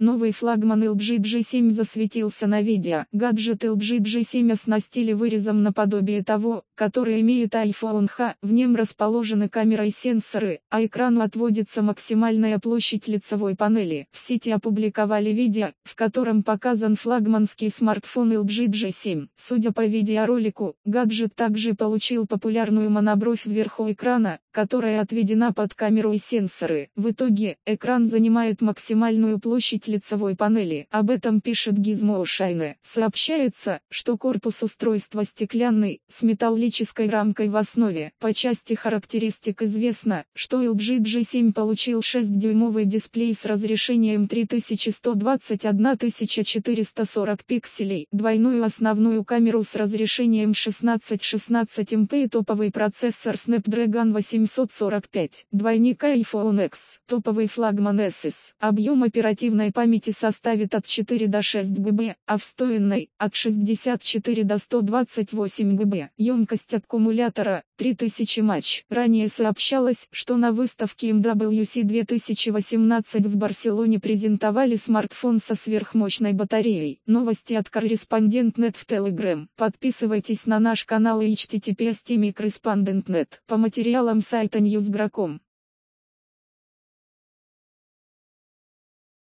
Новый флагман LG G7 засветился на видео. Гаджет LG G7 оснастили вырезом наподобие того, который имеет iPhone X. В нем расположены камера и сенсоры, а экрану отводится максимальная площадь лицевой панели. В сети опубликовали видео, в котором показан флагманский смартфон LG G7. Судя по видеоролику, гаджет также получил популярную монобровь вверху экрана, которая отведена под камеру и сенсоры. В итоге, экран занимает максимальную площадь лицевой панели. Об этом пишет Gizmo Shine. Сообщается, что корпус устройства стеклянный, с металлической рамкой в основе. По части характеристик известно, что LG G7 получил 6-дюймовый дисплей с разрешением 3120-1440 пикселей, двойную основную камеру с разрешением 16:16 МП и топовый процессор Snapdragon 845, двойник iPhone X, топовый флагман Asus. Объем оперативной памяти составит от 4 до 6 ГБ, а встроенной – от 64 до 128 ГБ. Емкость аккумулятора – 3000 мАч. Ранее сообщалось, что на выставке MWC 2018 в Барселоне презентовали смартфон со сверхмощной батареей. Новости от Корреспондент.нет в Telegram. Подписывайтесь на наш канал и https://correspondent.net. По материалам сайта Newsgro.com.